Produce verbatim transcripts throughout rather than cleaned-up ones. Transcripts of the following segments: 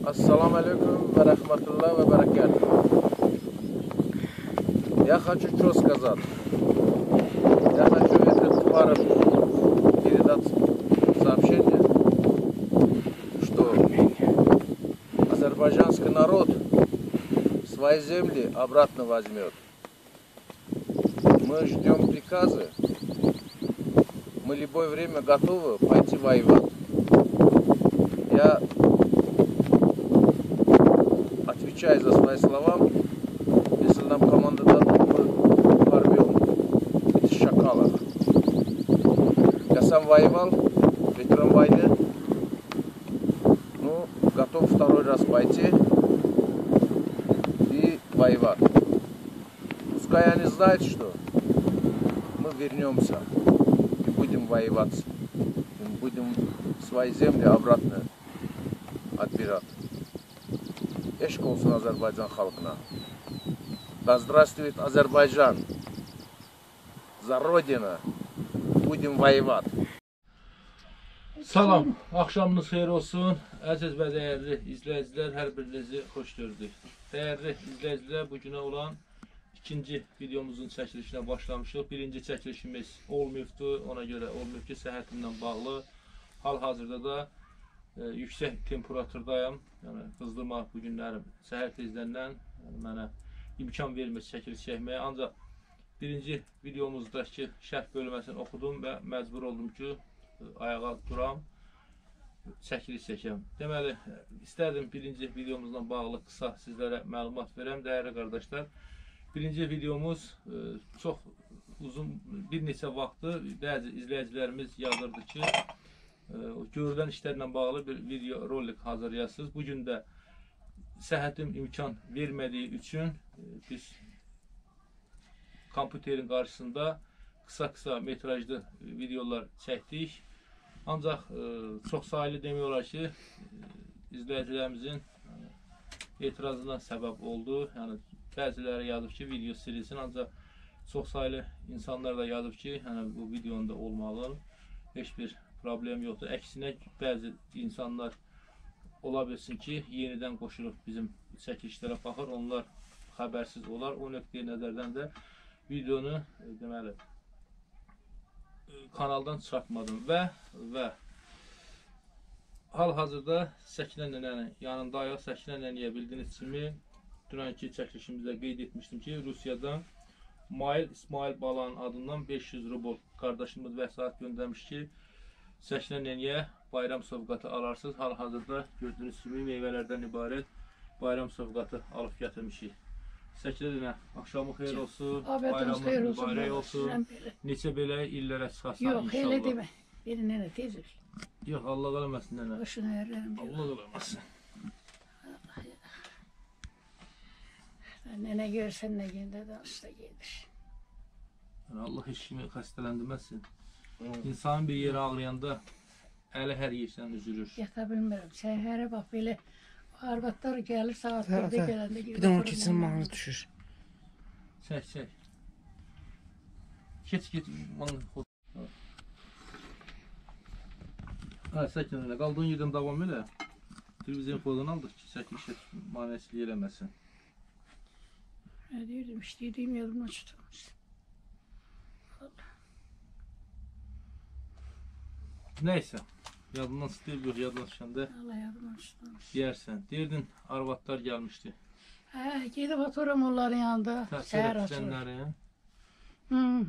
Ассаламу алейкум ва рахматуллахи ва баракатуху. Я хочу что сказать. Я хочу этот пару передать сообщение, что азербайджанский народ свои земли обратно возьмет. Мы ждем приказы. Мы в любое время готовы пойти воевать. Я отвечаю за свои слова. Если нам команда дадут, мы порвем этих шакалов. Я сам воевал, ветеран войны. Ну, готов второй раз пойти и воевать. Пускай они знают, что мы вернемся и будем воевать. И будем свои земли обратно отбирать. Eşk olsun Azerbaycan halkına. Да здравствует Азербайджан. За Родину. Будем воевать. Salam, axşamınız xeyir olsun. Əziz və dəyərli izləyicilər, hər birinizi xoş gördük. Dəyərli izləyicilər, bugünə olan ikinci videomuzun çəkilişinə başlamışıq. Birinci çəkilişimiz olmayıbdı, ona görə olmayıb ki, səhhətimlə bağlı. Hal-hazırda da e, yüksək temperaturdayım. Yəni, qızdırma bu günlərim səhər tezləndən yəni, mənə imkan vermir çəkiliş çəkməyə. Ancaq birinci videomuzdakı şərh bölməsini oxudum və məcbur oldum ki, ayağa duram, çəkiliş çəkəm. Deməli, istərdim birinci videomuzla bağlı qısa sizlərə məlumat verəm, dəyərli qardaşlar. Birinci videomuz e, çox uzun, bir neçə vaxtı bəzi izləyicilərimiz yazırdı ki, e, görülən işlərlə bağlı bir video rolik hazırlayasınız. Bugün də səhhətim imkan vermədiyi üçün e, biz kompüterin qarşısında qısa-qısa metrajlı videolar çəkdik. Ancaq e, çox sayılı demək olar ki, e, izləyicilərimizin e, etirazına səbəb oldu. Yəni, bəziləri yazıb ki, video silinsin, ancaq çox sayılı insanlar da yazıb ki, yəni, bu videonun da olmalı, heç bir problem yoxdur. Əksinə, bəzi insanlar ola bilsin ki, yenidən qoşulub bizim çəkilişlərə baxır, onlar xəbərsiz olar. O nöqteyi nəzərdən də videonu e, deməli, kanaldan çıxartmadım və və hal-hazırda Səkinə nənənin yanındayıq. Səkinə nənəyə bildiyiniz kimi dünənki çəkilişimizdə qeyd etmişdim ki, Rusiyadan Mail İsmail Balanın adından beş yüz rubl qardaşımız vəsait göndərmiş ki, Səkinə nənəyə bayram sovqatı alarsınız. Hal-hazırda gördüyünüz kimi meyvələrdən ibarət bayram sovqatı alıb gətirmişik. Səkinə nənə, axşamı xeyir olsun, bayramın mübarək olsun. Neçə belə illərə çıxarsan inşallah. Yox, elə demə. Beni nənə tez ol. Yox, Allah qələməsin nənə. Başına ərlərim. Allah qələməsin. Nənə görsən nə gündə danışda gedir. Allah heç kimi xəstələndirməsin. İnsanın bir yeri ağrıyanda əli hər yerdən üzülür. Yata bilmirəm. Səhərə bax belə arvadlar gəlir saat birdə gələndə Bir də onu keçsin mahnı düşür. Çək, çək. Keç, keç. Hə, Səkinə nənə, qaldığın yerdən davam elə. Televizyon kodunu aldıq ki, çəkilişə manəsilik eləməsin. Nə deyirdim, işləydim, yadımdan çıxmış. Nəysə, yadından çıxdıyıb, yox, yadından çıxanda Allah yadımdan çıxmış. Yersən. Deyirdin, arvadlar gəlmişdi. Hə, gedib oturum onların yanında, səhər açılır. Sənlərin. Hmm.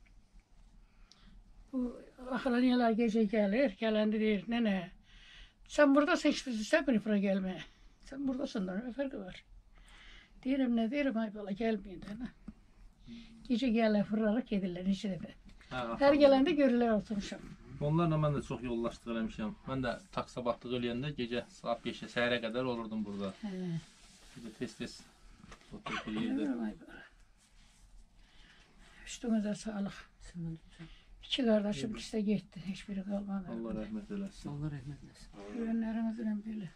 Bu axıranyalar gecə gəlir, gələndə deyir, nənə, sən buradasın, heç biz istəmirik bura gəlməyə. Sən buradasın da, nə fərqi var? Deyirəm, nə deyirəm, ay bala, gəlməyin də, nə? Gecə gəlir, fırlaraq gedirlər, neçə dəfə. Hər gələndə görürlər, oturmuşam. Onlarla mən də çox yollaşdıq eləmişəm. Mən də taksiyə baxdıq eləyəndə gecə saat beşə, səhərə qədər olurdum burada. Hə. Bir də tez-tez oturub eləyirdi. Ay bala. Üstümüzə sağlıq. İki qardaşım ikisi də getdi, heç biri qalmadı. Allah rəhmət eləsin. Allah rəhmət eləsin. Güvənlərimizlə belə.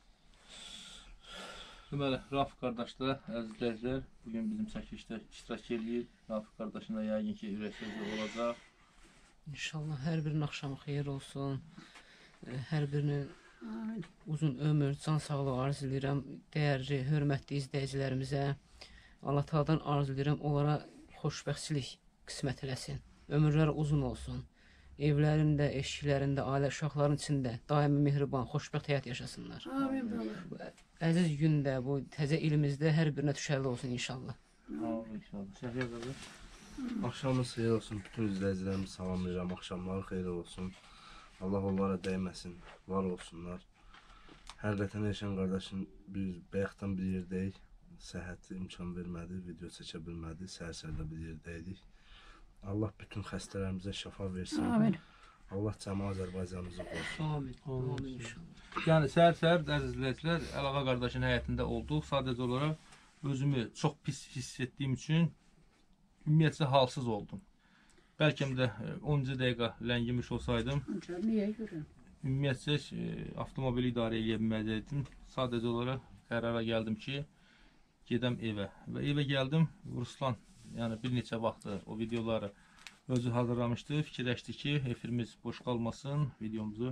Deməli, Rafiq qardaşlar, əzizləyicilər, bugün bizim çəkilişdə iştirak edir. Rafiq qardaşın da yəqin ki, ürək sözü olacaq. İnşallah hər birinin axşamı xeyir olsun. Hər birinin Amin. Uzun ömür, can sağlığı arzu edirəm dəyərli, hörmətli izləyicilərimizə. Allah Taala'dan arzu edirəm onlara xoşbəxtçilik qismət eləsin. Ömürləri uzun olsun. Evlərində, eşiklərində, ailə uşaqların içində daimi mehriban, xoşbəxt həyat yaşasınlar. Amin bala. Əziz gündə bu təzə ilimizdə hər birinə düşərli olsun inşallah. Amin inşallah. Şəhriyə qardaş. Axşamınız xeyir olsun. Bütün izləyicilərimi salamlayıram. Axşamları xeyir olsun. Allah onlara dəyməsin. Var olsunlar. Həqiqətən Elşən qardaşım biz bayaqdan bir yerdəyik. Səhhəti imkan vermədi, video çəkə bilmədi. Səhər-səhərdə bir yerdəydik. Allah bütün xəstələrimizə şəfa versin. Amin. Allah cəmi Azərbaycanımızı qorusun. Amin. Amin inşallah. Yəni səhər-səhər əziz izləyicilər, Əlağa qardaşın həyətində olduq. Sadəcə olaraq özümü çox pis hiss etdiyim üçün ümumiyyətcə halsız oldum. Bəlkə də onuncu dəqiqə ləngimiş olsaydım, Niyə görürəm? ümumiyyətcə e, avtomobili idarə edə bilməyəcəkdim. Sadəcə olaraq qərara gəldim ki, gedəm evə. Və evə gəldim, Ruslan yəni bir neçə vaxtı o videoları özü hazırlamışdı. Fikirləşdi ki, efirimiz boş qalmasın, videomuzu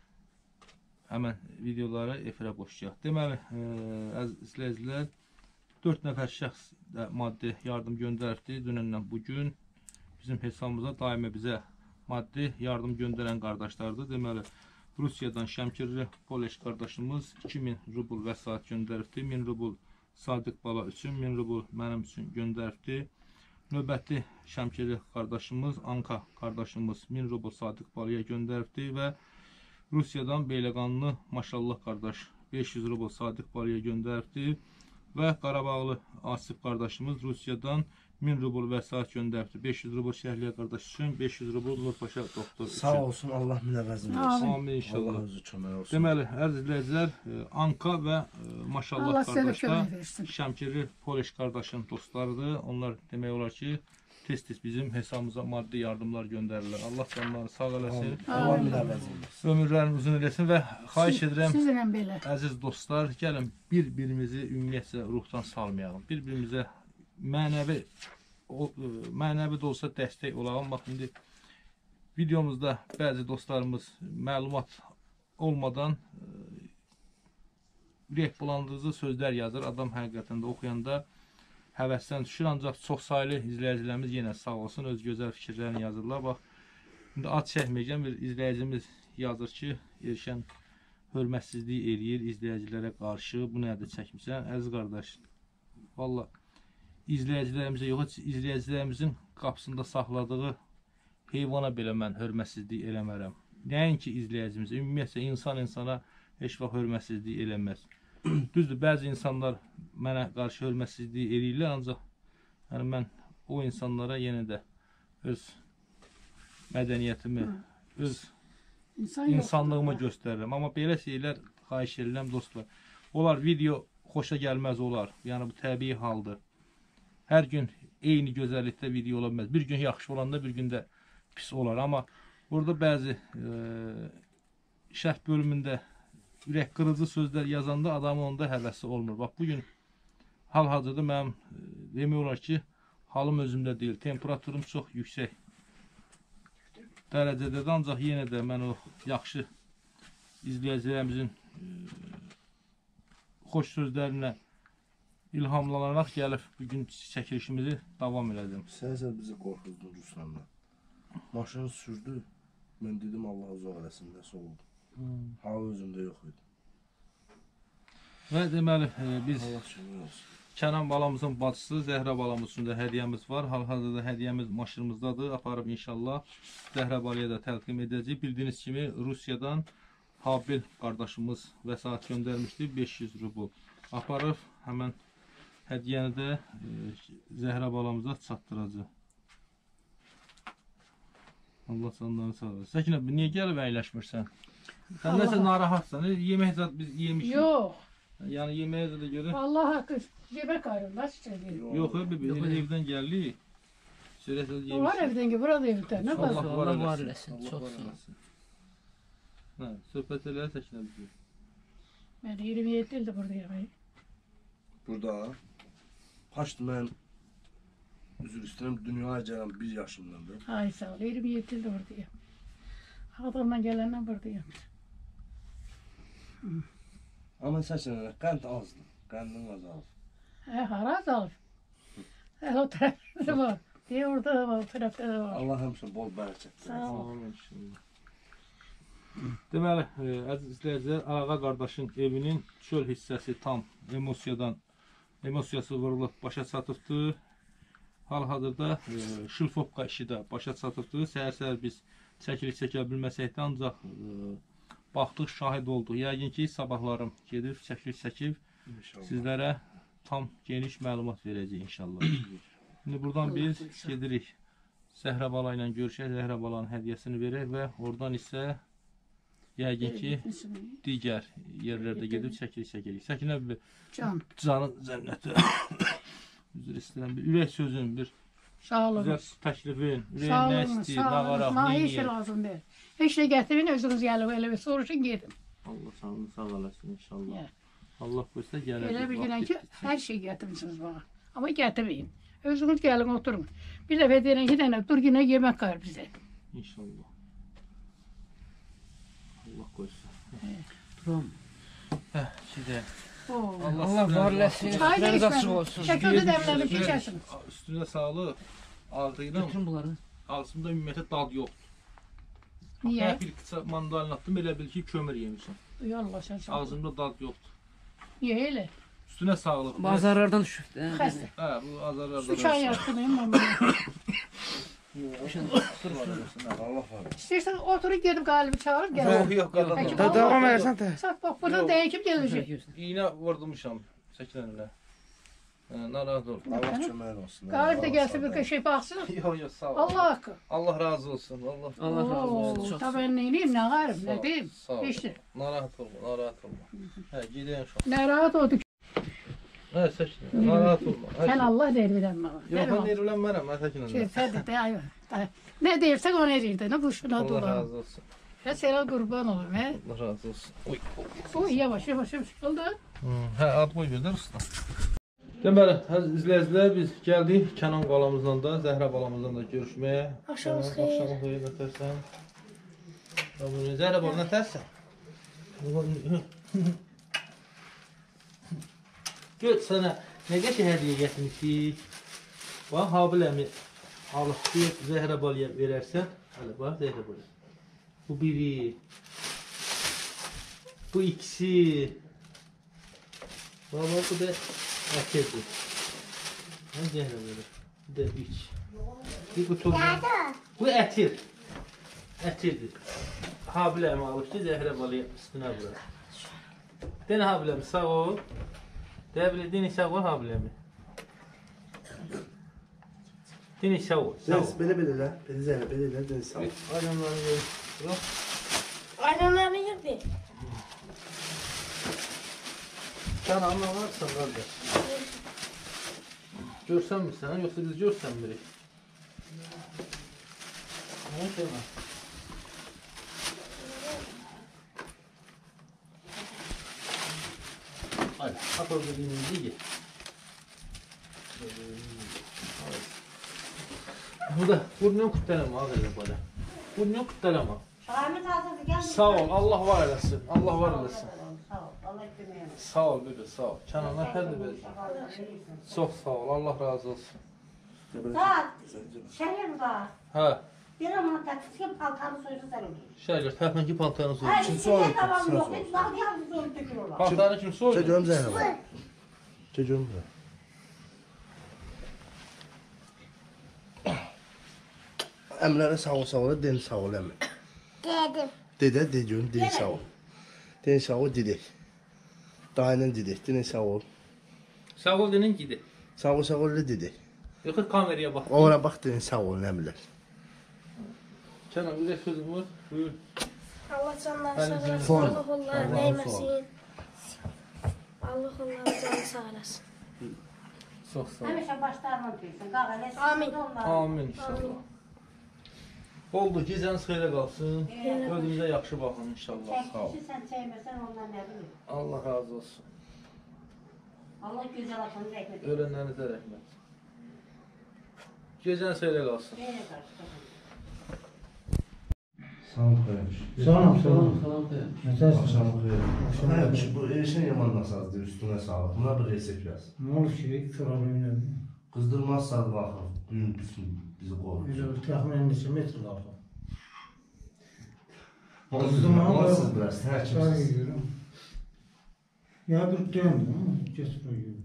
həmən videoları efirə qoşacaq. Deməli, e, əziz izləyicilər, dörd nəfər şəxs də maddi yardım göndərdi dünəndən bugün. Bizim hesabımıza daimi bizə maddi yardım göndərən qardaşlardır. Deməli, Rusiyadan Şəmkirli Poleş qardaşımız iki min rubl vəsait göndəribdi. min rubl Sadiq bala üçün, min rubl mənim üçün göndəribdi. Növbəti Şəmkirli qardaşımız Anka qardaşımız min rubl Sadiq balaya göndəribdi və Rusiyadan Beyləqanlı Maşallah qardaş beş yüz rubl Sadiq balaya göndəribdi. Və Qarabağlı Asif qardaşımız Rusiyadan min rubl vəsait göndəribdi. beş yüz rubl Şəhliyə qardaş üçün, beş yüz rubl Nurpaşa doktor üçün. Sağ olsun, Allah minəvəzini versin. Amin inşallah. Allah özü kömək olsun. Deməli, əziz izləyicilər, Anka və Maşallah Allah sənə qardaşlar kömək versin. Şəmkirli Poleş qardaşın dostlarıdır. Onlar demək olar ki, tez-tez bizim hesabımıza maddi yardımlar göndərirlər. Allah canlarını sağ eləsin. Allah minəvəzini versin. Ömürlərini uzun eləsin və xahiş edirəm, Sizlə belə. əziz dostlar, gəlin bir-birimizi ümumiyyətcə ruhdan salmayalım. Bir-birimizə mənəvi o, mənəvi də olsa dəstək olalım. Bax, indi videomuzda bəzi dostlarımız məlumat olmadan ürək bulandırıcı sözlər yazır. Adam həqiqətən də oxuyanda həvəsdən düşür. Ancaq çox saylı izləyicilərimiz yenə sağ olsun, öz gözəl fikirlərini yazırlar. Bax, indi ad çəkməyəcəm, bir izləyicimiz yazır ki, Elşən hörmətsizlik eləyir izləyicilərə qarşı. Bu nədir çəkmişsən? Əziz qardaş, valla izləyicilərimizə yox, izləyicilərimizin qapısında saxladığı heyvana belə mən hörmətsizlik eləmərəm. Nəinki izləyicimizə, ümumiyyətlə insan insana heç vaxt hörmətsizlik eləməz. Düzdür, bəzi insanlar mənə qarşı hörmətsizlik eləyirlər, ancaq yəni mən o insanlara yenə də öz mədəniyyətimi, öz İnsan insanlığımı göstərirəm. Amma belə şeylər xahiş edirəm dostlar. Onlar video xoşa gəlməz olar. Yəni bu təbii haldır. Hər gün eyni gözəllikdə video ola bilməz. Bir gün yaxşı olanda bir gün də pis olar. Amma burada bəzi e, şərh bölümündə ürək qırıcı sözlər yazanda adamın onda həvəsi olmur. Bax, bugün hal-hazırda mənim e, demək olar ki, halım özümdə deyil. Temperaturum çox yüksək dərəcədədir. Ancaq yenə də mən o yaxşı izləyicilərimizin e, xoş sözlərinə ilhamlanaraq gəlib bugün çəkilişimizi davam elədim. Səhər bizi qorxuzdun Ruslanla. Maşını sürdü. Mən dedim Allah uzaq eləsin, nəsə oldu. Hmm. Halı özümdə yox idi. Və deməli e, biz Allah şükür olsun. Kənan balamızın bacısı, Zəhra balamız üçün də hədiyyəmiz var. Hal-hazırda hədiyyəmiz maşınımızdadır. Aparıb inşallah Zəhra balaya da təqdim edəcəyik. Bildiyiniz kimi Rusiyadan Habil qardaşımız vəsait göndərmişdi. beş yüz rubl aparıb həmən hədiyyəni də e, Zəhra balamıza çatdıracaq. Allah canlarını sağ olsun. Səkinə, niyə gəlib əyləşmirsən? Sən nəsə narahatsan, yemək zat biz yemişik. Yox. Yəni yeməyə də görə. Allah haqqı yemək ayrılmaz istədir. Yox, bebi, evdən gəldik. Sürətlə yemişik. Onlar evdən ki, burada evdən. Nə Allah var? var Allah var eləsin. eləsin, Allah çox var sağ ol. eləsin. Hə, söhbət elə Səkinə bizi. Mən iyirmi yeddi ildir buradayım. Burada kaçtı mən üzr istəyirəm, dünyaya gələn bir yaşımdandır. Ay sağ ol, iyirmi yeddi ildir buradayım. Adamdan gələndən buradayım. Amma səkinə qənd azdır. Qəndin azalır. Hə, hara azalır? Hələ o tərəfdə də var. Deyə orada da var, o tərəfdə də var. Allah həmişə bol bərəkət Sağ ol. Amin inşallah. Deməli, e, əziz izləyicilər, Ağa qardaşın evinin çöl hissəsi tam emosiyadan, emosiyası vurulub başa çatıbdır. Hal-hazırda e, şilfopka işi də başa çatıbdır. Səhər-səhər biz çəkilik çəkə bilməsək də ancaq e, baxdıq, şahid olduq. Yəqin ki, sabahlarım gedib, çəkilik çəkib sizlərə tam geniş məlumat verəcək inşallah. İndi buradan biz gedirik Zəhra bala ilə görüşək, Zəhra balanın hədiyyəsini verək və oradan isə yəqin ki, digər yerlərdə gedib çəkirik çəkirik. Səkinə bir Can. canın cənnəti. Üzr istəyirəm, bir ürək sözün, bir Sağ olun. güzel təklifin, ürək Sağ nə olun, istəyir, sağ nə olun. qaraq, Mənə nə heç şey yiyir. lazım deyil. Heç nə gətirin, özünüz gəlib elə bir soruşun gedin. Allah sağ olun, sağ olasın inşallah. Ya. Allah qoysa gələcək. Elə bir günən vaxt ki, getdikcə. hər şey gətirirsiniz bana. Amma gətirməyin. Özünüz gəlin, oturun. Bir dəfə deyirəm ki, dənə dur yenə yemək qayır bizə. İnşallah. Allah qoysa. Duram. Hə, şidə. Oo. Allah var eləsin. Çay da Sizləriniz açıq içmədim. olsun. Şəkildə dəmlənib içərsiniz. Üstünə sağlıq. Ağrıyla Bütün bunları. ağzımda ümumiyyətlə dad yoxdur. Niyə? Mən bir qısa mandalina atdım, elə bil ki, kömür yemişəm. Yallah sən sağ ol. Ağzımda dad yoxdur. Niyə elə? Üstünə sağlıq. Bazarlardan düşüb də. Xəstə. Hə, bu azarlardan. Su çay yaptırmayın mən bunu. Allah var. İstəyirsən oturun gedib qalibi çağırıb Yox, gəlin. yox, qadın. Peki, yox. davam versən də. Sat bax buradan dəyə kim gələcək? İğnə vurdumuşam çəkilənlə. Hə, narahat ol. Allah kömək olsun. Qalib də gəlsin bir şey baxsın. Yox, yox, sağ ol. Allah haqqı. Allah razı olsun. Allah. Allah razı olsun. Oo, Çox ta mən neyliyim, nə qarım, nə deyim? Sağ ol. İşte. Narahat olma, narahat olma. Hə, gedəyim şu an. Nə rahat oldu ki. Hə, çəkin. Narahat olma. Hə, Sən Allah deyir bilən mənə. Yox, mən erulənmərəm, mən təkinlə. Keyfədir də, ay. da- Nə deyirsən onu edirdi, nə quşuna Allah dolan. razı olsun. Ya sənə qurban olum, hə? Allah razı olsun. Oy. O yavaş yavaş yavaş oldu. Hə, ad qoy bir də usta. Deməli, əziz izləyicilər, biz gəldik Kənan qalamızdan da, Zəhra balamızdan da görüşməyə. Axşamınız Kənan, xeyir. Axşamınız xeyir, nətərsən? Zəhra bala, nətərsən? Gör sənə nə qəşəng hədiyyə gətirmişik. Bax, Habil əmi alıb bir Zəhra balaya verərsən. Hələ bax, Zəhra bala. Bu biri. Bu ikisi. Bax, bax, bu da ətirdir. Nə Zəhra bala? Bu da üç. Bir qutu. Bu ətir. Ətirdir. Habil əmi alıb ki, Zəhra balaya üstünə vurur. Denə Habil əmi, sağ ol. Deyə bilir, dini sağ ol Habil əmi. Dini sağ ol, sağ ol. Belə belə də, belə zələ, belə də deniz sağ ol. Adamları ver. Yox. Aynalarını yırdı. Sən anlamazsan qardaş. Görsən mi sən, yoxsa biz görsən birik? Nə demə? Hayır, at orada dinimizi ye. Bu da, burnunu kurtarama abi böyle. Burnunu kurtarama. Ahmet Hazret'i gel. Sağ ol, Allah var eləsin. Allah var eləsin. Sağ ol. Allah kömeğine. Sağ ol bebe, sağ ol. Kənanlar fərdi versin. Çox sağ ol, Allah razı olsun. Saat. Şehir var. Hə, Bir ama taksisi paltarı soyucu sen olur. şəhər, pəxənki paltarını soyun. Hayır, soğuk, bir tamam sen yok. soğuk. Hiç daha yalnız onu dökülürler. Paltarını kim soyun? Çəkiyorum Zəhra bala. Çəkiyorum bura. Əmlərə sağ ol, sağ ol, den sağ ol əmi. Dedim. Dedə, de görüm, den sağ ol. Den sağ ol, didək. Dayının didək, den sağ ol. Sağ ol denin gidi. Sağ ol, sağ ol, didək. Yoxsa kameraya bax. Ora bax, den sağ ol, əmlər. Kənan, ürək sözüm var. Buyur. Allah canlar Hadi sağ canım. olasın. Sonra. Allah onlara Allah'ın değmesin. Allah onlara canı sağ olasın. Çox sağ ol. Həmişə başlarına duysun. Qağələ Amin. Amin inşallah. Oldu, gecəniz xeyrə qalsın. Özünüzə yaxşı baxın inşallah. Sağ ol. Çəkisi sən çəkməsən ondan nə bilir. Allah razı olsun. Allah gözəl atını rəhmət eylesin. Ölənlərinizə rəhmət. Gecəniz xeyrə qalsın. Nereye karşı? Salam koymuş. Salam, Salam, salam. salam qoyam. Nətərsən? Akşam xeyir. Axşam Hə, bu eşin yaman nasazdır, üstüne sağlık. Buna bir resept yaz. Nə olur ki, problem yoxdur. Kızdırmaz sadı baxın. Gün bütün bizi qoyur. Elə bir təxminən neçə metr qaldı? Kızdırmaz nasıl biraz, Çay həkimsiz. yeyirəm. Ya bir döndüm, ama geç buraya yürü.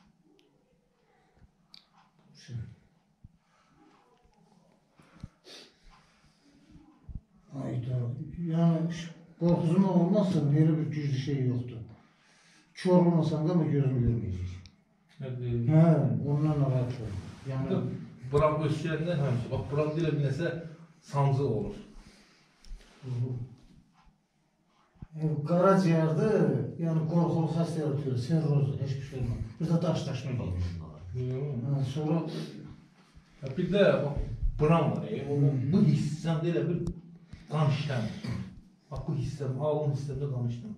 Ayda, yani korkuzun olmazsa böyle bir güçlü şey yoktu. Kör olmasan da ama gözüm görmeyecek. Hadi. He, ondan rahat ol. Yani Buram ölçülərindən həmişə. Bax, buram deyilə bir nəsə sancı olur. e, karaciğerde yani korkulu hasta yaratıyor, serroz, hiçbir şey olmaz. Bir de taş taşma geliyor. Yox. Ha, sonra Ya bir də bax, buram var. E, o, bu hissəm deyilə bir qan işləmir. Bax, bu hissəm, ağlım hissəmdə qan işləmir.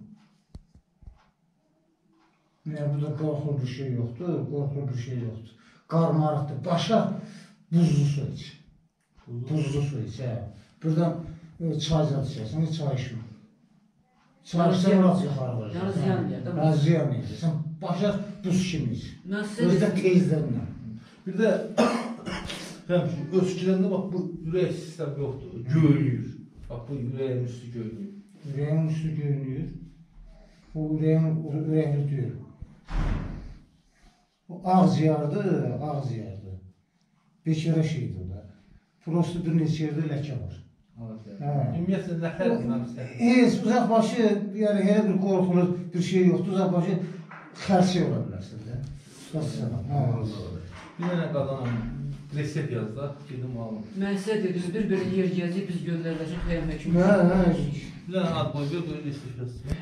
ne burada korkulu bir şey yoktu, korkulu bir şey yoktu. Karmarıktı, başa buzlu su iç. Buzlu su iç, he. Buradan e, çay zat içersin, hiç çay içme. Çay içsen biraz yukarı var. Yani ziyan yer, değil mi? Ha, ziyan yer. Sen başa buz kimi iç. Mən Özü sizə de teyzlerine. Bir də həmişə ölçüləndə bax, bu ürək sistem yoxdur, göynüyür. Bax, bu ürəyin üstü göynüyür. Yüreğin üstü görünüyor. Bu yüreğin yüreğini diyor. Bu ağziyardı, ağziyardı. Bir kere şeydi o da. Prosto bir neçə yerdə ləkə var. Hə. Ümumiyyətlə, nə fərq inanırsan? Heç uzaq başı, yani her bir korkulu bir şey yoktu. Uzaq başı xərçi ola bilərsin də. Ustası sana. Bir dənə qadana resept yaz da, gedim alım. mən sizə dedim, bir belə yer gəzib biz göllərləşib xəyam həkim. Hə, hə. Bir dənə ad boy ver, böyle resept yazsın.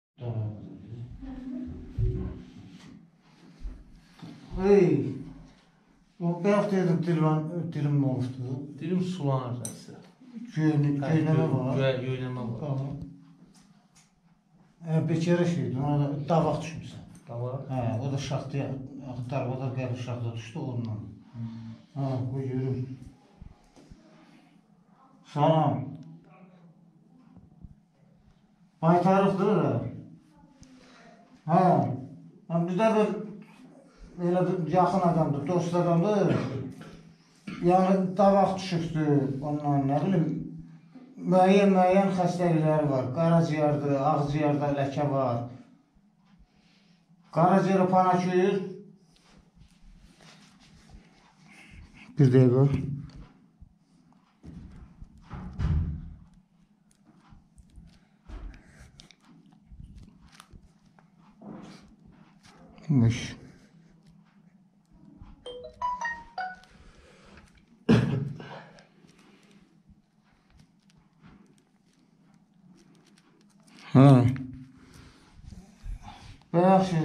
Ey, o bayaq dedim dilim, dilim oldu. Dilim sulanır nəsə. Göynəmə var. Göynəmə var. Tamam. E, bir kere şeydi, ona da davaq düşmüşsən. Tamam. Hə, o da şaxtaya, darvada gəlib şaxta düşdü ondan. Ha, bu yürüm. Salam. Baytarıqdır da. Hə, həm bir də bir elə bir yaxın adamdır, dost adamdır. Yəni davaq düşübdü ondan, nə bilim, müəyyən müəyyən xəstəlikləri var. Qaraciyərdə, ağciyərdə ləkə var. Qaraciyərə panakür. Bir dəqiqə. Mış. Ha. Yaxşı.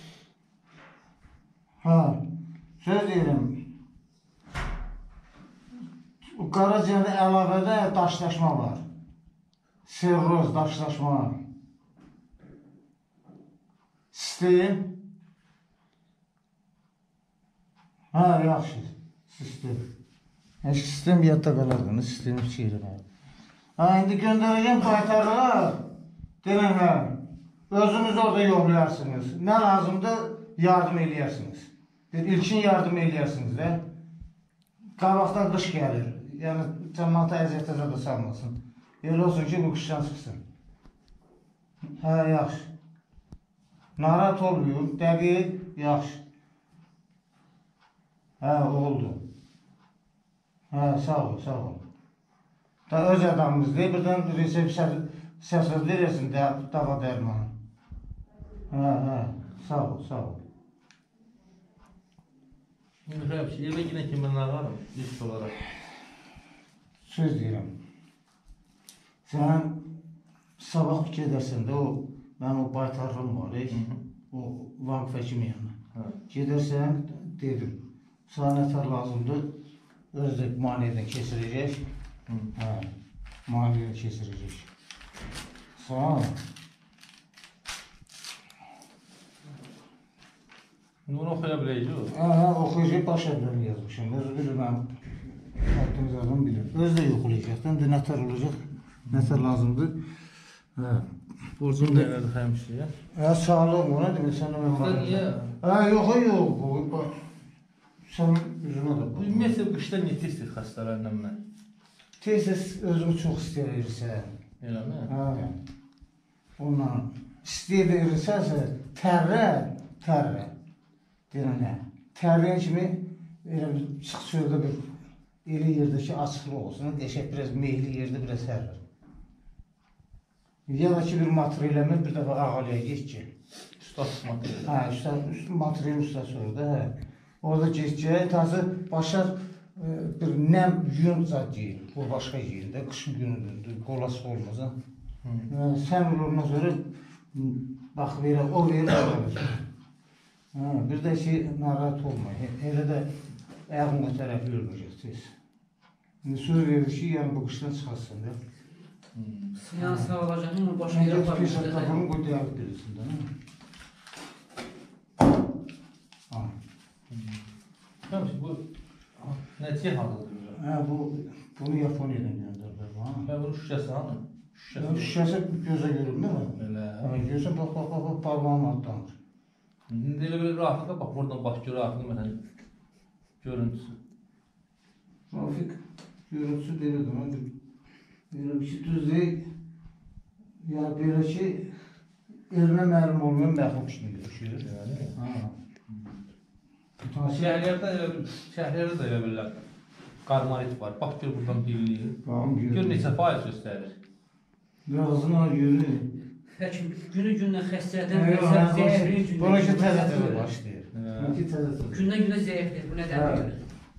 Ha. Söz deyirəm. Qaraciyərdə əlavədə daşlaşma var. Serroz, daşlaşma. Sistem. Ha, yaxşı. Sistem. Heç sistem yadda qalardınız, sistemi çeyrəm. Ha, indi göndərəcəm qaytarlığa. Denən hə. Özünüz orada yoxlayarsınız. Nə lazımdır, yardım eləyərsiniz. Bir ilkin yardım eləyərsiniz də. Qabaqdan qış gəlir. Yəni, cəmanata əziyyətə də salmasın. Elə olsun ki, bu qışdan çıxsın. Hə, yaxşı. Narahat olmuyor. Dəqiq, yaxşı. Hə, oldu. Hə, sağ ol, sağ ol. Da öz adamımızdır. Birdən resept səsəz verirsin, dava dərmanı. Hə, hə, sağ ol, sağ ol. Şimdi həmişə evə yenə ki, mən ağarım, ilk olaraq. Söz deyirəm. Sən sabah gedərsən də o, mən o baytarlım var, o Vanq Fəkimi yanına. Gedərsən, dedim, sana nətər lazımdır, özdə maniyədən keçirəcək. Hə, maniyədən keçirəcək. Sağ ol. Bunu oxuya biləcək o. Hə, hə, oxuyacaq, baş ədlərini yazmışım. Özü bilir, mən haqqımız adam bilir. Özü də yoxlayacaq, həm də nətər olacaq, Nəsə lazımdır. Hə. Borcun nələrdir həmişə? Hə, sağlıq ona demək sən mən Sən niyə? Hə, yox, yox. Bu sən üzünə də. Bu ümumiyyətlə qışda niyə tez-tez xəstələnmə? Tez-tez özümü çox istəyirsən. Eləmi? Hə. Ondan istəyirsənsə tərrə, tərrə. Deyirəm nə? Tərrən kimi elə bir çıx çöldə bir elə yerdə ki, açıqlı olsun, deşək biraz meyli yerdə biraz tərrə. Ya da ki, bir matır eləmir, bir dəfə ağalıya geç ki. Ustad material. Hə, üstad, material ustası orada, hə. Orada geç ki, tazı başlar bir nəm yun zad yiyir. O başqa yiyir də, qışın günüdür, qolası olmaz, ha. Hə, sən ondan sonra bax verə, o verir, alır. Hə, bir də ki, narahat olma. Elə də ayağımla tərəfi ölməyəcək tez. Söz verir ki, yəni bu qışdan çıxarsın da. Yəni sağ olacaqın onu başa yerə aparmışdır. Pis ataqını qoy deyək bilirsin də. Həmişə bu nəticə halıdır? Hə, bu, bunu Yaponiyadan göndərdilər. Hə, bunun şüşəsi hanı? Şüşəsi gözə görünmür mü? Elə. Hə, gözə bax, bax, bax, bax, parmağın altdandır. İndi elə bir rahatlıqla bax, buradan bax, gör rahatlıqla məsələn görüntüsü. Rafik görüntüsü deyilir mən. Belə bir şey düz deyil. Ya belə ki, elinə məlum olmayan məxluq kimi görüşür. Şəhərlərdə elə bir, şəhərlərdə də elə bilirlər. Qarmarit var. Bax, gör buradan birliyi. Gör neçə faiz göstərir. Yazına yürü. Həkim günü gündən xəstədən zəifliyin gündən. Buna ki, təzə-təzə başlayır. Buna ki, təzə-təzə. Gündən günə zəiflir, bu nədən görə?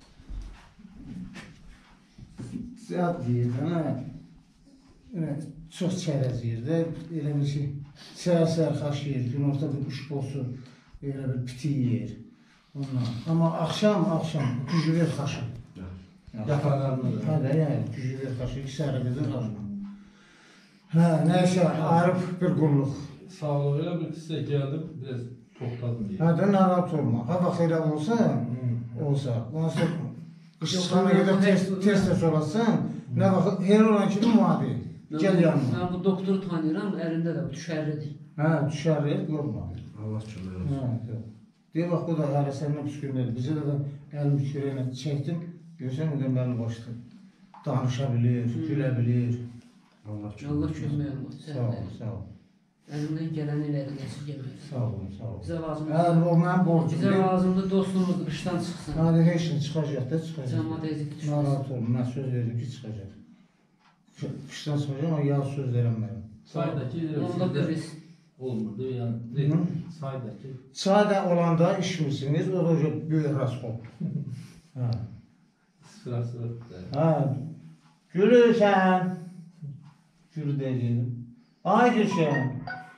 Ziyad deyir, hə? Çox çərəz yerdə, elə bir ki, səhər-səhər xaş yer, gün orta bir quş bosu, elə bir piti yer. Amma axşam, axşam gücü ver xaşı. Yaparlarını da. Hə də, yəni, gücü ver xaşı, iki səhərə qədər xaşı. Hə, nəysə, arıb bir qulluq. Sağ ol, elə bir sizə gəldim, biraz toxtadım deyək. Hə də, narahat olma. Ha, bax, elə olsa, olsa, ondan sonra qış çıxana qədər test-test olasın, nə vaxt, her olan kimi müadi. Gəl yanıma. Mən bu doktoru tanıyıram, əlində də bu düşərlidir. Hə, düşərlir, yorma. Allah kömək olsun. Deyə bax, bu da hələ səndən pis günlədir. Bizə də əlimi kürəylə çəkdim, görsən, o da mənim başladı. Danışa bilir, gülə bilir. Allah Allah kömək olsun. Sağ ol, sağ ol. Əlimdən gələn elədi, nəsə gəlmir. Sağ olun, sağ olun. Bizə lazımdır. Hə, o mənim borcum. Bizə lazımdır, dostluğumuz qışdan çıxsın. Hə, heç nə çıxacaq da, çıxacaq. Cəmat əziyyəti düşməsin. Narahat olun, mən söz verdim ki, çıxacaq. Qışdan çıxacaq, amma yaz söz verəm mənim. Saydakı Onda bir risk. olmurdu, yəni saydakı. Çayda olanda işmişsiniz, o da böyük raskol. Hə. Sırası. Hə. Gülürsən. Gülü deyəcəydim. Ay Gülşən.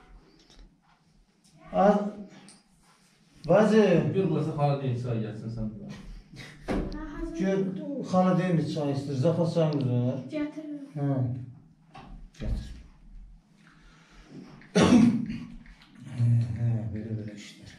Az. Bazı. Gör burası xalı deyil, çay gəlsin sən. Gör, xala deyil mi çay istəyir? Zapat çayımız var. Gətirin. Hə. Gətir. Hə, belə-belə işlər.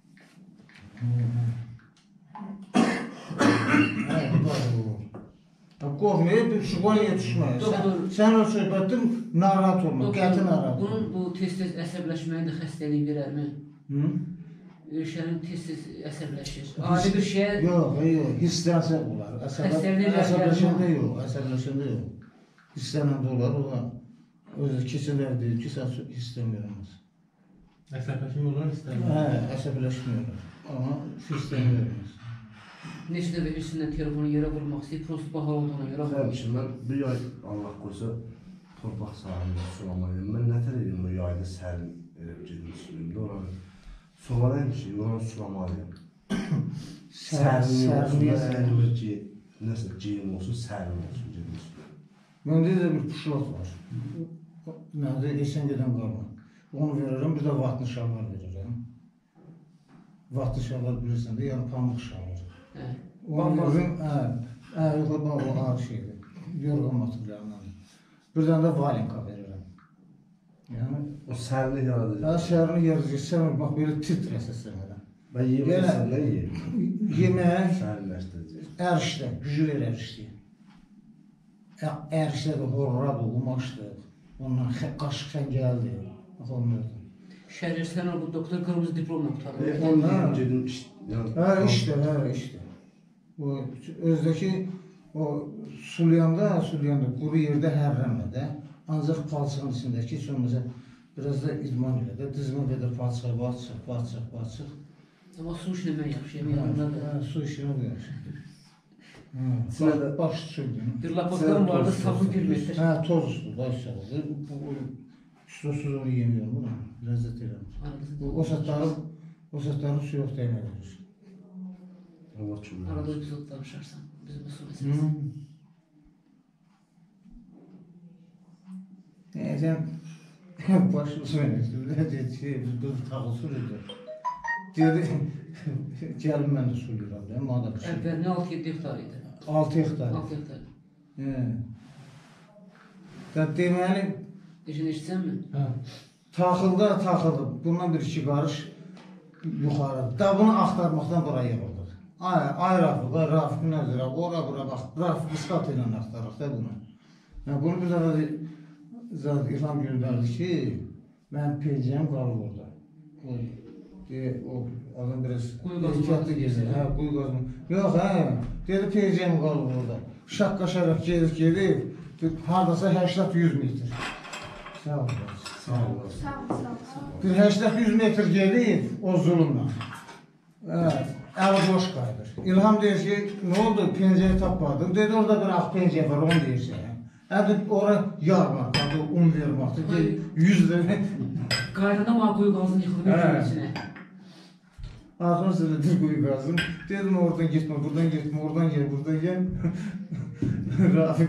Hə, bax bu. Qorxmayıb, şüqaniyə düşməyir. Sən o söhbətin narahat olma, qəti narahat olma. Bunun bu tez-tez əsəbləşməyin də xəstəliyi verərmi? Hı? Ürşənin tez-tez əsəbləşir. Adi bir şey... Yox, yox, hisslənsək olar. Əsəbləşəndə yox, əsəbləşəndə yox. Hissləndə olar, o da özü keçilər deyir ki, sən hissləməyirəməz. Əsəbləşmə olur, istəmir. Hə, əsəbləşməyirəm, amma hissləməyirəməz. Neçə də birisindən telefonu yerə vurmaq istəyir, prosto baha olduğuna görə Səbəb ki, mən bir yay Allah qoysa torpaq sahəsində sulamalıyım. Mən nə tər edim bu yayda sərin gedim suyumda oranı. Solarayım ki, oranı sulamalıyım. Sərin olsun, əlimir ki, nəsə geyim olsun, sərin olsun gedim suyum. Məndə də bir puşlat var. Nədir, esən gedən qalma. Onu verirəm, bir də vatlı şalvar verirəm. Vatlı şalvar bilirsən də, yəni pamuk şalvar. Onu verirəm, hə, yox, o ağır şeydir. Yorğan materialından. Bir dənə də valenka verirəm. Yəni, o sərinlik yaradacaq. Hə, sərinlik yaradacaq, sən bax, belə titrəsəsən elə. Ben yeməsən nə yeyim? Yemək, Sərinləşdirəcək. ərişdə, gücü ver ərişdə. Erişləri horradı, umaşdı. Ondan qaşıqsan gəldi. Olmadı. Şəhərçilərin bu doktor qırmızı diplomla qurtardı. Onlar gedim iş. hə işte, hə işte. O özdəki o sulyanda, sulyanda quru yerdə hərrəmədə, ancaq palçığın içindəki sonumuza biraz da idman elə də, dizmə qədər palçığa batçıq, batçıq, batçıq. Amma su işləmək yaxşı, yemək yanındadır. Hə, su işinə bu yaxşı. Hə, baş sürdün. Bir lapotdan vardı, sabun bir metr. Hə, toz üstü, baş sağlığı. Susuz onu yemiyorum, bu da ləzzət eləmir. O satları, o satları su yox dəymədir. Allah çürür. Arada epizod danışarsan, bizim bu su meselesi. Nəyəcəm, başı su eləsin, nə deyir ki, dur, tağı su edir. Dedi, gəlin mən də su yürəm, deyəm, mada bir şey. Əvvəlini altı yeddi hektar idi. altı hektar. altı hektar. Hə. Deməli, Eşin eşitsən mi? hə, taxılda taxıldı, bundan bir iki qarış yuxarı. Dabını axtarmaqdan bura yığıldıq. Ay, ay Rafıq, ay Rafıq nədir, ora bura bax, Rafıq iskat ilə axtarıq da bunu. Hə, bunu bir dəfə zat İlham göndərdi ki, mən peycəyəm qalıb orada. O, de, o adam biraz ehtiyatlı gezir, hə, quyu qazma. Yox, hə, dedi peycəyəm qalıb orada. Şaqqa-şaraq gedir, gedir, haradasa səksən yüz metr. Sağ ol. Sağ ol. Sağ ol, sağ ol. Bir səksən yüz metr gedir o zulümlə. Əli boş qayıdır. İlham deyir ki, nə oldu, pencəyi tapmadım. Dedi, orada bir ağ pencəyi var, onu deyirsən. Ədi, ora yarmaq, adı un vermaqdır. yüz lira. Qaydada var quyu qazını yıxılıb bir içine. Ağzına söyledim quyu qazım. Dedim, oradan gitmə, buradan gitmə, oradan gel, buradan gel. Rafik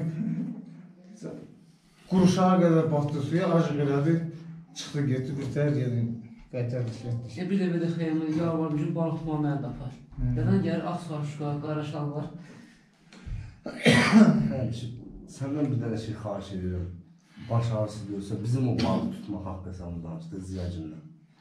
quruşağa qədər batdı suya, acıq elədi, çıxdı, getdi, bir tər yedim, qaytardı, getdi. E bir də bir də xeyəmə yalvarmışım, balıq tutmağı mənə də apar. Nədən gəlir, ağ sarışqa, qara şalvar. Səndən bir dənə şey xahiş edirəm. Baş ağrısı diyorsa, bizim o balığı tutmaq haqq hesabını danışdı, ziyacından.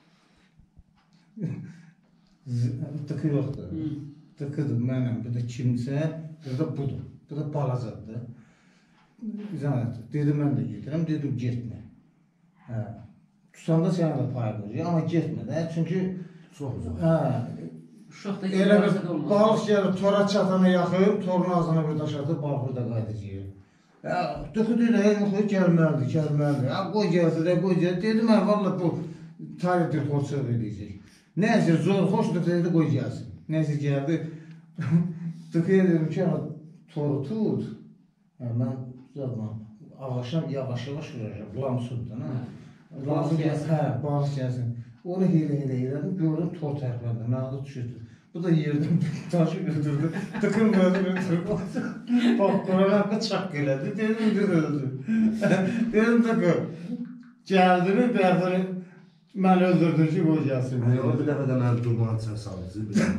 Tıkı yoxdur. Tıkıdır mənəm, bir də kimsə, bir də budur. Bu da balacadır. Zanət, dedim mən də gedirəm, dedim getmə. Hə. Tutanda sənə də pay qoyacaq, amma getmə də, çünki çox uzaq. Hə. Uşaqda Elə bir balıq gəlir, tora çatana yaxın, torun ağzına bir daş atıb, balıq burada qayıdacaq. Hə, tıxıdır da, yox, gəlməlidir, gəlməlidir. Hə, qoy gəldi də, qoy gəldi. Dedim, hə, valla bu tarihdir, xoşsaq edəcək. Nəysə, zor, xoşdur dedi, qoy gəlsin. Nəysə gəldi, tıxıya dedim ki, toru tut. Hə, mən zaten ağaçdan yavaş-yavaş vuracaq, lamsuddan, hə. Balıq gəlsin. Hə, balıq gəlsin. Onu hilə-hilə elədim, gördüm, tor tərpəndə, məğdə düşürdü. Bu da yerdən taşı götürdü, tıkın məzə götürdü. Bax, qoranaqda çaq elədi, dedim, de öldü. Dedim, tıkı, gəldi mi, bərfəni məni öldürdün ki, qoy gəlsin. O bir dəfə də məni durmanın içine saldı, bir dəfə.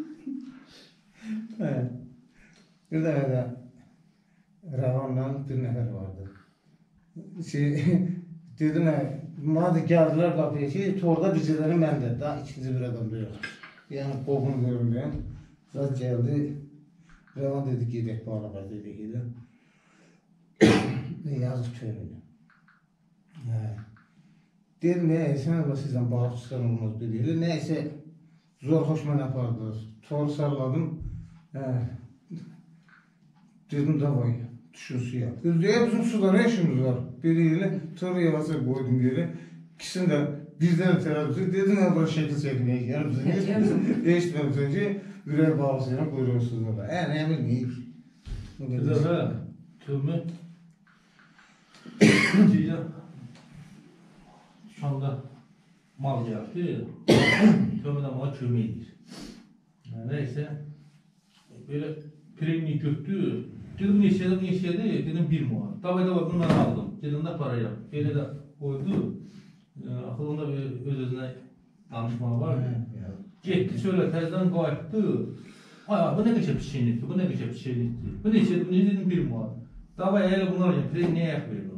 Hə, bir dəfə də Rəvanla bir nəfər vardı. Şey, dedim, madə gəldilər qapıya ki, torda bircələri məndə, daha ikinci bir adam da yox. Yəni, qovunu görünməyən. Zat gəldi, Rəvan dedi, gedək balığa, dedik elə. Yazıq köynüdür. Dedim, sən Allah sizdən balıq çıxan olmaz, dedi elə. Nəysə, zor xoş mən apardı. Toru sarladım. Dedim, davay. Düşün suya. Deyə bizim suda nə işimiz var? Biri ilə toru yavaşa qoydum yeri. İkisini də birdən tərəbisi. Dedim, mən bura şəkil çəkməyə gəlmişsin. Eşitməmişsin ki, ürək bağlısıyla buyuruyorsunuz orada. Ə, nə bilməyik. Bir dəfə tövmü deyəcəm, Şamda mal gəldi, tövmədə mala kömək edir. Nəysə, belə premni götdü. Dedim, neçədir, neçədir? Dedim, bir muha. Davay, davay, bunu mən aldım. Dedim, nə parayam. Belə də qoydu. Axılında öz-özünə danışmağı var. Getdi, şöyle təzdən qayıtdı. Ay, bu nə qəşə piçeynlikdir, bu nə qəşə piçeynlikdir. Bu neçədir, bu neçədir, bir muha. Davay, elə bunlar gələm, premni nəyə yak verdim?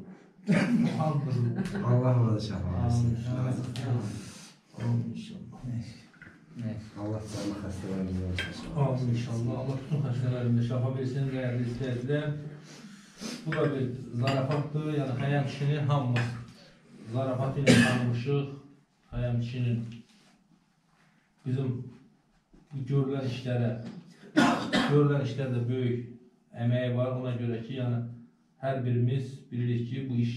Allah ona da şəfa versin. İnşallah. Allah canlı xəstələrimizə olsun. Amin inşallah. Allah bütün xəstələrimizə şəfa versin, dəyərli izləyicilər. Bu da bir zarafatdır. Yəni Xəyam kişini hamımız zarafat ilə tanımışıq. Xəyam kişinin bizim bu görülən işlərə, görülən işlərdə böyük əməyi var. Ona görə ki, yəni hər birimiz bilirik ki, bu iş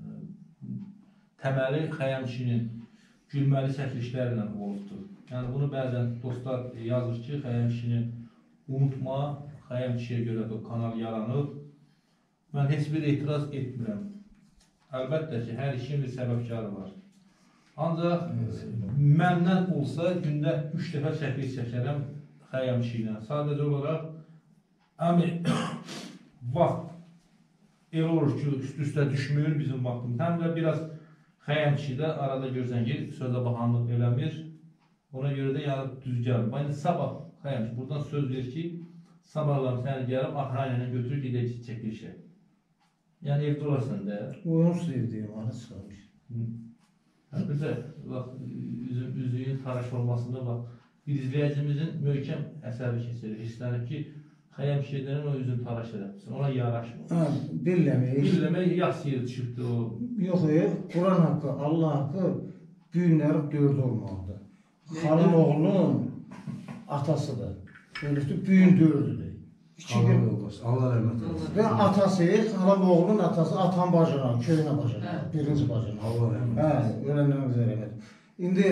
təməli Xəyam kişinin gülməli çəkilişlərlə olubdur. Yəni bunu bəzən dostlar yazır ki, Xəyam kişini unutma, Xəyam kişiyə görə bu kanal yaranıb. Mən heç bir etiraz etmirəm. Əlbəttə ki, hər işin bir səbəbkarı var. Ancaq məndən olsa gündə üç dəfə çəkiliş çəkərəm Xəyam kişi ilə. Sadəcə olaraq əmi vaxt elə olur ki, üst-üstə düşmür bizim vaxtımız. Həm də biraz Xəyam kişi də arada görsən ki, sözə baxanlıq eləmir. Ona görə də yəni düz gəlmir. Yəni sabah Xəyam kişi buradan söz verir ki, sabahlarım səni gəlib Ahrayla götürür gedək çəkilişə. Yəni evdə olarsan da. Oyun sevdiyim ana çıxarmış. Bir də üzüyün taraş olmasında bax, bir izləyicimizin möhkəm əsəbi keçirir. İstənir ki, Xəyam kişilərin o üzünü taraş edəsin. Ona yaraşmır. Hə, billəmək. Billəmək yas yeri düşübdür o. Yox, Quran haqqı, Allah haqqı büyünləri dörd olmalıdır. Xanım oğlunun atasıdır. Böylükdə büyün dördüdür. Allah olmasın, Allah rəhmət olsun. Və atası, xanım oğlunun atası atan bacına, köyünə bacına, birinci bacına. Allah rəhmət olsun. Hə, öləndən üzər elədir. İndi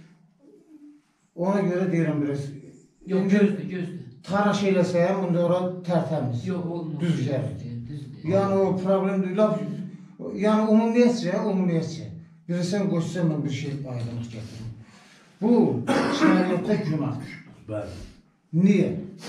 ona görə deyirəm biraz. Yox, gözdür, gözdür. Taraş eləsəyəm, bunda ora tərtəmiz. Yox, olmaz. Düz gəlir. Yəni o problem deyil. Yəni ümumiyyətcə, ümumiyyətcə. Bilirsən, qoşsa mən bir şey aydınlıq gətirim. Bu, şəriətdə günahdır. Bəli. Niyə?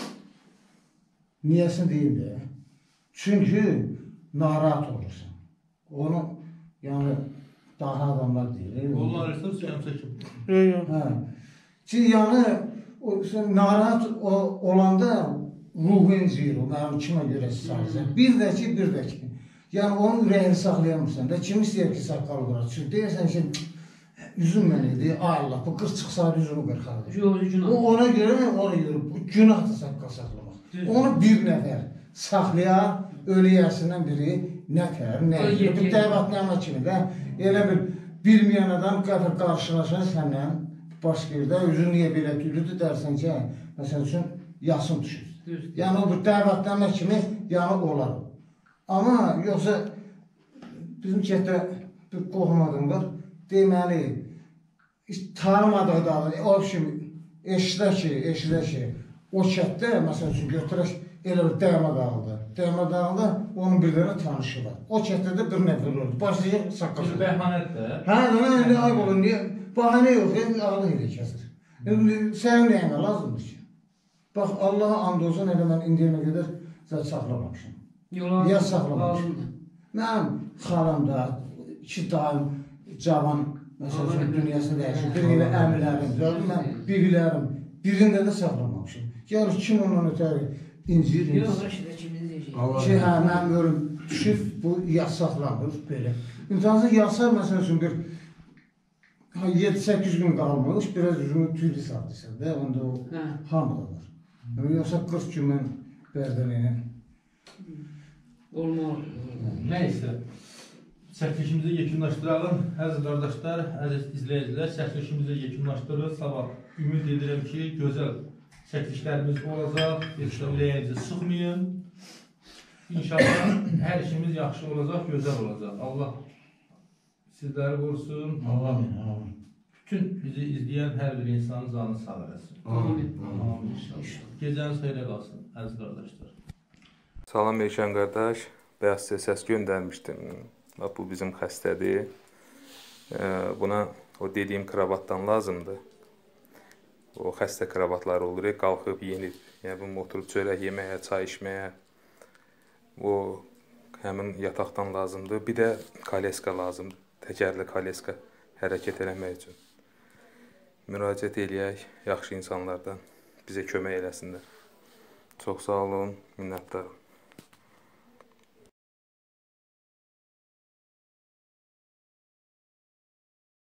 Niyəsini deyim də. Çünki narahat olursan. Onu, yəni, daha adamlar deyir. Onlar istər suyam çəkim. Hə. Çünki yəni, o, narahat o, olanda ruhun zir, o mənim kimə görə sağlayacaq. Bir də ki, bir də ki. Yəni, onun ürəyini saxlayamırsan da, kim istəyir ki, saqqal qırar? Çünki deyirsən ki, üzüm mən idi, ay Allah, bu qırx çıxsaydı üzümü qırxardı. Yox, günah. O, ona görə, ona görə, bu günahdır saqqal saxlamaq. Onu bir nəfər saxlayar, ölüyəsindən biri nətər, nə, bir dəvatnamə kimi də, elə bir bilməyən adam qəfir qarşılaşan səndən başqa yerdə, üzü niyə belə tülüdür dərsən ki, məsəl üçün, yasın düşür. Yəni, o bir dəvatnamə kimi yanı olar. Amma yoxsa, bizim kətdə bir qohumadım var, deməli, tanımadığı da, o kimi, eşidə ki, eşidə ki, o kətdə, məsəl üçün, götürək, elə bir dəyma dağıldı. Dəyma dağıldı, onun bir dənə tanışı var. O kətdə də bir nəfər oldu. Başlayacaq saqqası. Bir bəhanət də. Hə, nə ayıb olur, niyə? Bahane yox, ağlı ilə kəsir. Sənin nəyinə lazımdır ki? Bax, Allaha and olsun, elə mən indiyənə qədər zət saxlamamışım. Niyə saxlamamışım? Mənim xalamda, iki daim cavan, məsəl üçün, dünyasını dəyişir. Bir elə əmirlərim, gördüm mən, bibilərim, birində də saxlamamışım. Yəni, kim ondan ötəri incir, incir. Yox, Raşidə kimin deyəcək? Ki, hə, mənim ölüm düşüb, bu yasaqlanır, belə. İmtahansız yasaq, məsəl üçün, bir yeddi səkkiz gün qalmış, biraz üzümü tüylü saxlayırsan da, onda o hamıda var. Yoxsa qırx gün mən bərdənəylə. Olmaz. Nəysə, çəkilişimizi yekunlaşdıralım. Əziz qardaşlar, əziz izləyicilər, çəkilişimizi yekunlaşdırırıq. Sabah ümid edirəm ki, gözəl çəkilişlərimiz olacaq. Heç də ürəyinizi sıxmayın. İnşallah hər işimiz yaxşı olacaq, gözəl olacaq. Allah sizləri qorusun. Amin, amin. Bütün bizi izləyən hər bir insanın canını sağ eləsin. Amin. Amin. Gecəniz xeyrə qalsın, əziz qardaşlar. Salam Elşən qardaş, bəyaz sizə səs göndərmişdim. Bu bizim xəstədir. Buna o dediyim kravatdan lazımdır. O xəstə kravatlar olur, qalxıb yenir. Yəni bunu oturub çörək yeməyə, çay içməyə. O həmin yataqdan lazımdır. Bir də koleska lazımdır. Təkərli koleska hərəkət eləmək üçün. Müraciət eləyək yaxşı insanlardan bizə kömək eləsinlər. Çox sağ olun, minnətdarım.